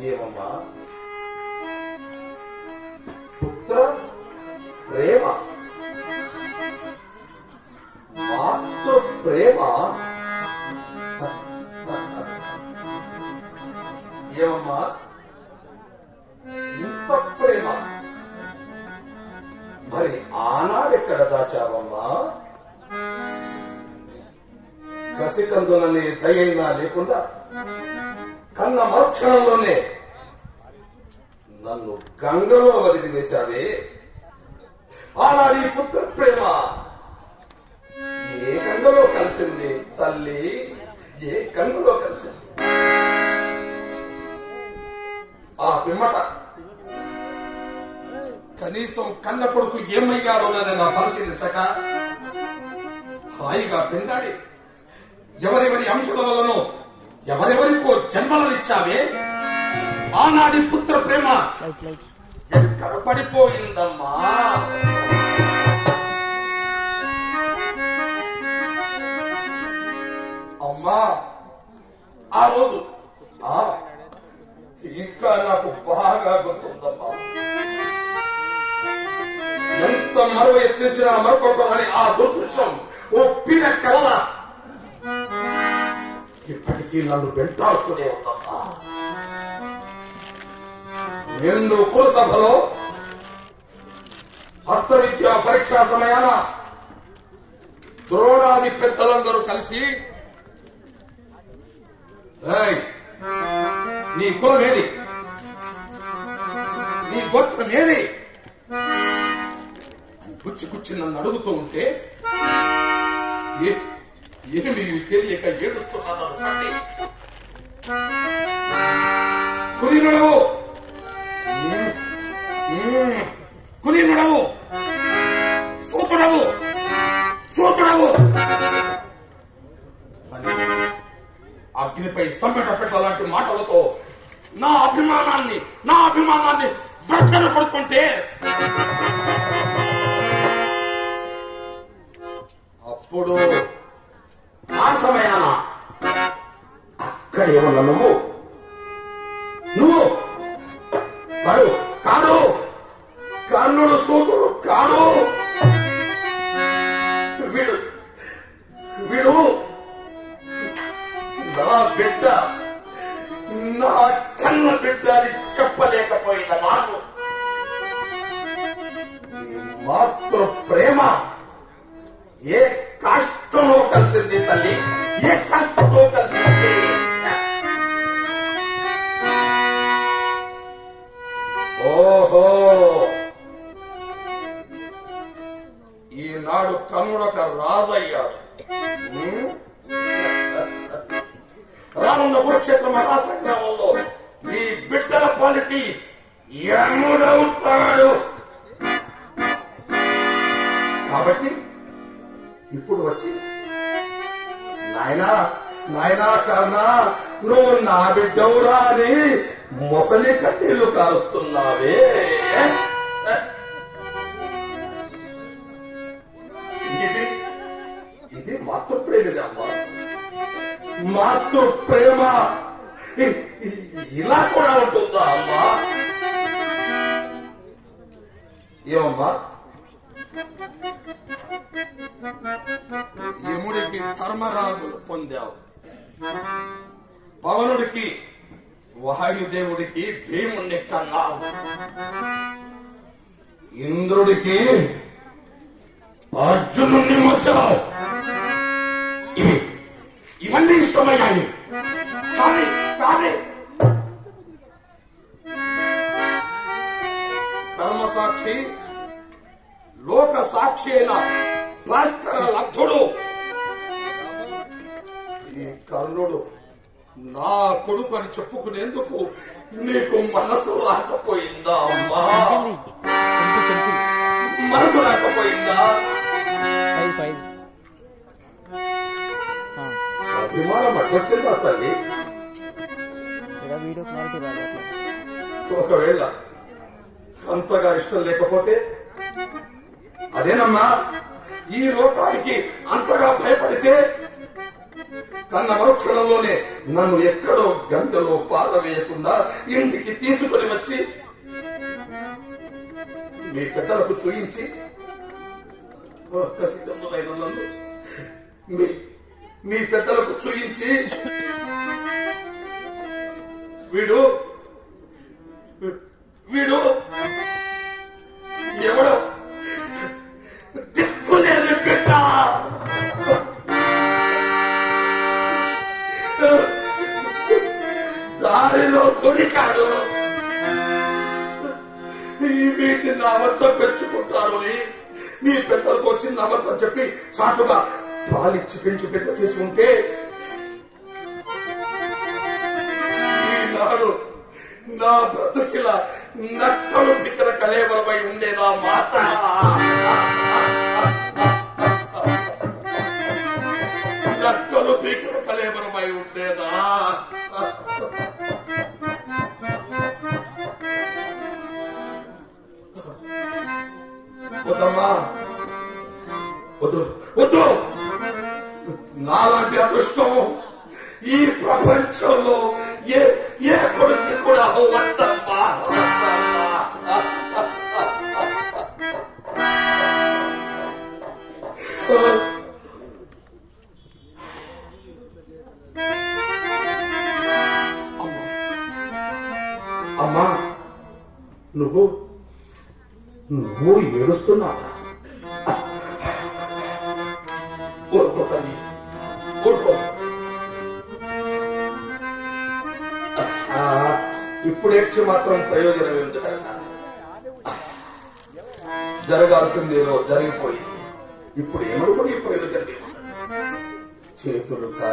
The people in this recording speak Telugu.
ఏమమ్మా పుత్ర ప్రేమ మాతృ ప్రేమ ఏమమ్మా ఇంత ప్రేమ మరి ఆనాడెక్కడ దాచావమ్మా? కసికందులని దయైనా లేకుండా కన్న మరుక్షణంలోనే నన్ను గంగలో వదిలివేశావే. ఆనాడి పుత్ర ప్రేమ ఏ గంగలో కలిసింది తల్లి? ఏ గంగలో కలిసింది? ఆ పిమ్మట కనీసం కన్న కొడుకు ఏమయ్యాడోనని నా పరిశీలించక హాయిగా పిండాడి ఎవరెవరి అంశల వల్లనో ఎవరెవరికో జన్మలనిచ్చావే. ఆనాడి పుత్ర ప్రేమ ఎక్కడ పడిపోయిందమ్మా? అమ్మా ఆ రోజు ఇంకా నాకు బాగా గుర్తుందమ్మా. ఎంత మరువ ఎత్తించినా మరొకని ఆ దుర్దృశ్యం ఒప్పిన కలల ఇప్పటికీ నన్ను వెంటాడుతూనే ఉందమ్మా. నిండు కులసభలో హస్త విద్యా పరీక్షా సమయాన ద్రోణాది పెద్దలందరూ కలిసి నీ కులమేది, నీ గోత్రమేది అని గుచ్చి నన్ను అడుగుతూ ఉంటే ఏమి తెలియక ఏడుస్తున్నాను. పట్టి కులీనుడవు కులీనుడవు సూతుడవు సూతుడవు అగ్నిపై సమ్మెట పెట్టలాంటి మాటలతో నా అభిమానాన్ని బ్రద్దలు పడుతుంటే అప్పుడు ఆ సమయాన అక్కడేమన్నా నువ్వు వాడు కాడు, కర్ణుడు సూతుడు కాడు, వీడు నా బిడ్డ, నా కన్న బిడ్డ అని చెప్పలేకపోయిన నాకు మాతృ ప్రేమ ఏ కష్టంలో కలిసింది తల్లి, ఏ కష్టంలో కలిసింది. ఓహో ఈనాడు కన్నుడొక రాజయ్యాడు. రానున్న కురుక్షేత్ర మహాసంగ్రామంలో నీ బిడ్డల పాలిటీ యముడవుతాడు. కాబట్టి ఇప్పుడు వచ్చి నాయనా కర్ణ నువ్వు నా బిడ్డవురా అని మొసలి కన్నీళ్లు కారుస్తున్నావే. ఇది మాతృప్రేమమ్మా. మాతృ ప్రేమ ఇలా కూడా ఉంటుందా అమ్మా? ఏమమ్మా యముడికి ధర్మరాజును పొందావు, పవనుడికి వాయుదేవుడికి భీముణ్ణి కన్నావు, ఇంద్రుడికి అర్జునుణ్ణి మోసావు. ఇవన్నీ ఇష్టమయ్యాయి. కానీ కర్మసాక్షి లోక సాక్షి అయిన భాస్కర లబ్ధుడు ఈ కర్ణుడు నా కొడుకు అని చెప్పుకునేందుకు నీకు మనసు రాకపోయిందా అమ్మా? మనసు రాకపోయిందా? అభిమానం అడ్డొచ్చిందా తల్లి? ఒకవేళ అంతగా ఇష్టం లేకపోతే అదేనమ్మా. ఈ లోకానికి అంతగా భయపడితే కన్న మరుక్షణంలోనే నన్ను ఎక్కడో గంటలో పారవేయకుండా ఇంటికి తీసుకుని వచ్చి మీ పెద్దలకు చూయించి సిద్ధములైన నన్ను మీ పెద్దలకు చూయించి వీడు వీడు ఎవడో దిక్కులేని బిడ్డ, దారిలో దొరికాడు, వీటిని నా వద్ద పెంచుకుంటారు అని మీ పెద్దలకు వచ్చిన అబద్ధం చెప్పి చాటుగా పాలిచ్చి పెంచి పెద్ద చేసుకుంటే ఈనాడు నా బ్రతుకిలా నక్కలు పిక్కల కలేబరమై ఉండేదా మాట? నక్కలు పీకిన కలేబరమై ఉండేదా? వద్దమ్మా, వద్దు వద్దు. నాలాంటి అదృష్టం ఈ ప్రపంచంలో ఏ కొడుకు కూడా వద్దమ్మా. అమ్మా, నువ్వు ఏడుస్తున్నావా? ఊరుకో తల్లి, ఊరుకో. ఇప్పుడు ఏడ్చి మాత్రం ప్రయోజనం ఎందుకంట? జరగాల్సిందేదో జరిగిపోయింది. ఇప్పుడు ఏమనుకుని ప్రయోజనం చేతులు